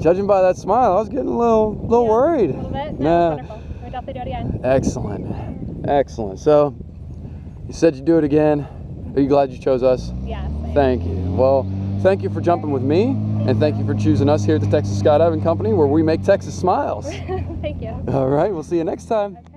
Judging by that smile, I was getting a little worried. A little bit. No, it was wonderful. We'll definitely do it again. Excellent. Excellent. So, you said you'd do it again. Are you glad you chose us? Yes. Thank you. Well, thank you for jumping with me, and thank you for choosing us here at the Texas Skydiving Company, where we make Texas smiles. Thank you. All right, we'll see you next time.